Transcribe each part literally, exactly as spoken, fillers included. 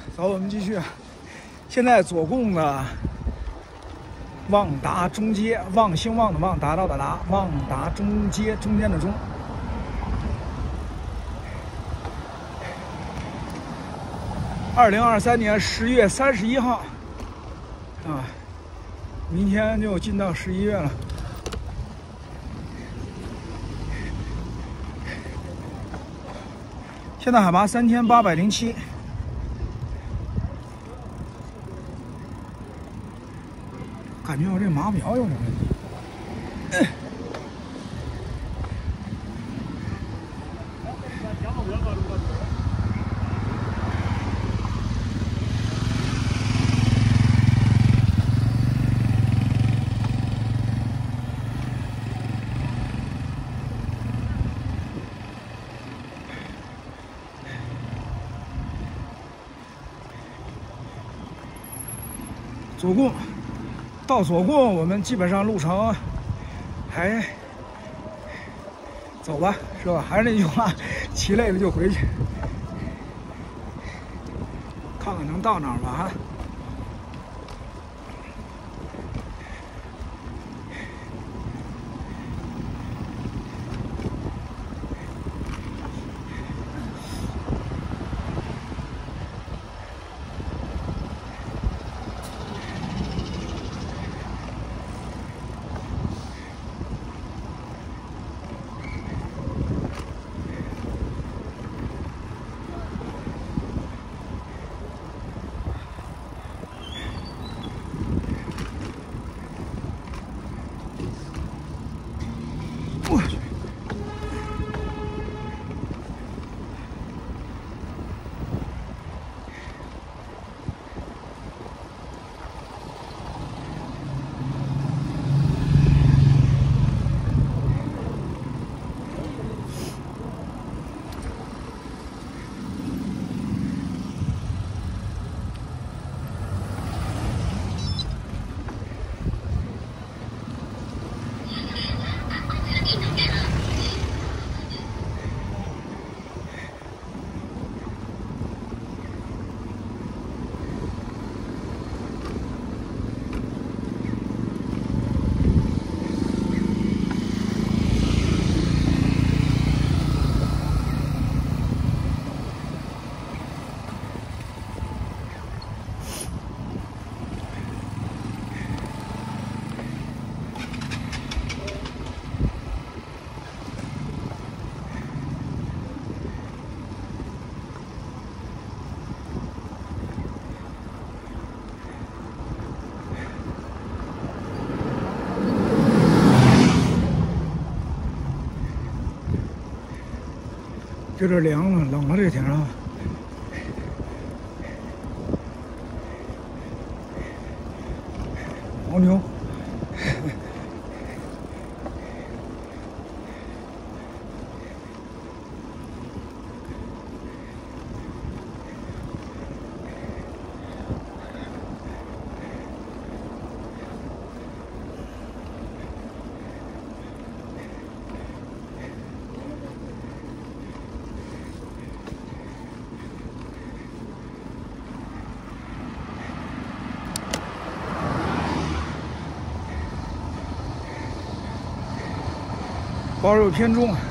走，我们继续。现在左贡的望达中街，望兴旺的望，达到的达，望达中街中间的中。二零二三年十月三十一号，啊，明天就进到十一月了。现在海拔三千八百零七。 感觉我这码表有点问题。嗯、左贡。 到左贡，我们基本上路程还走吧，是吧？还是那句话，骑累了就回去，看看能到哪儿吧，哈。我去！这这凉了，冷了，这天上。牦牛。包肉偏重。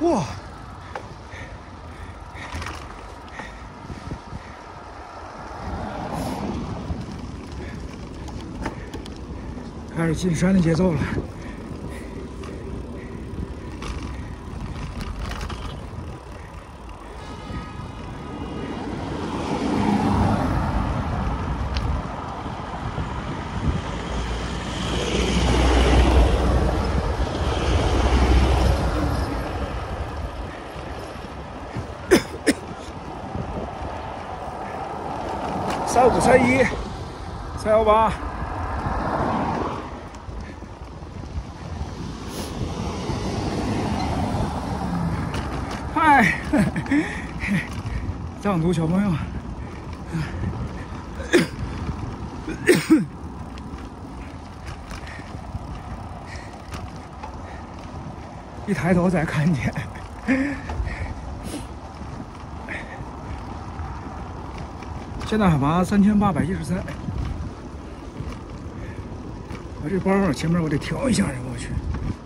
哇！开始进山的节奏了。三五三一，三幺八。 嗨，藏族小朋友，一抬头才看见。现在海拔三千八百一十三。我这包前面我得调一下，我去。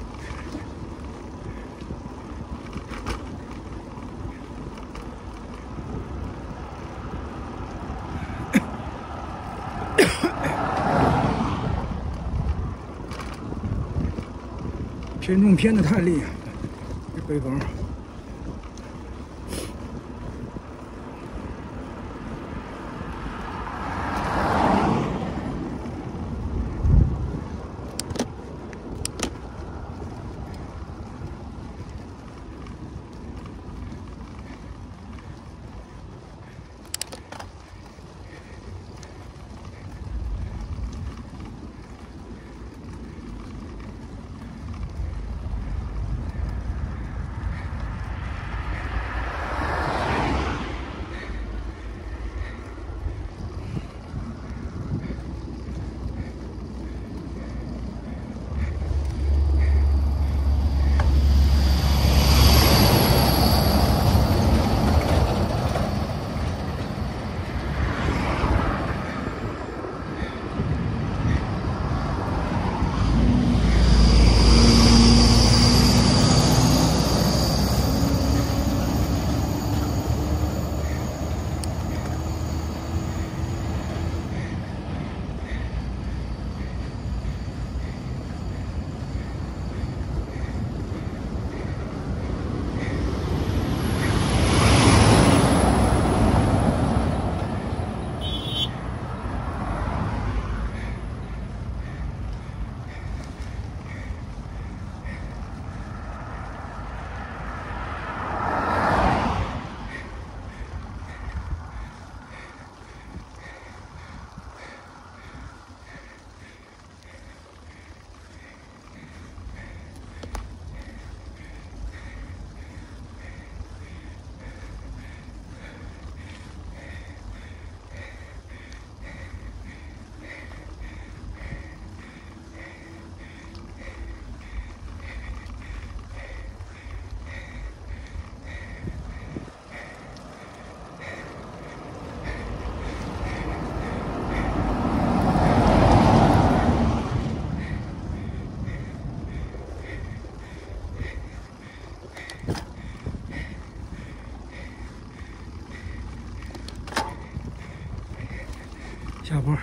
偏重偏的太厉害，这背包。下坡。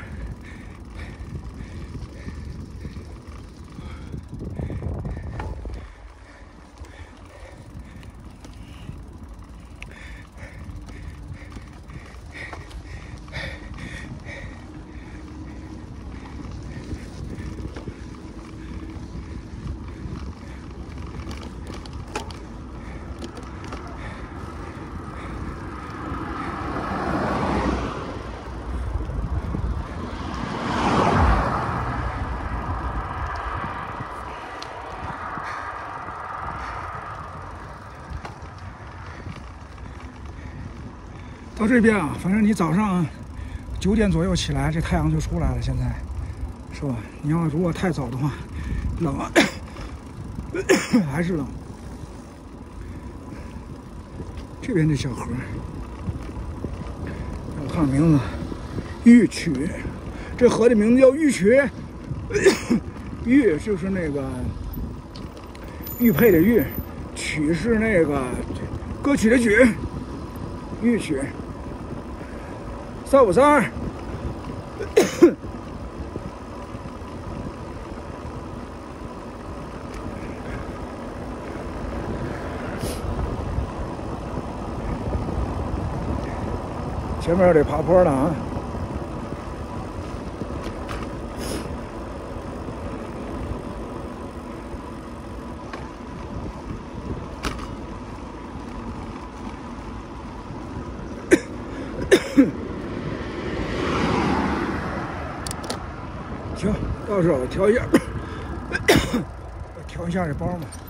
到这边啊，反正你早上九点左右起来，这太阳就出来了。现在是吧？你要如果太早的话，冷啊，还是冷。这边这小河，我看名字，玉曲。这河的名字叫玉曲，玉就是那个玉佩的玉， 曲是那个歌曲的曲，豫曲。三五三二。前面得爬坡了啊！行，到时候我调一下，调一下这包嘛。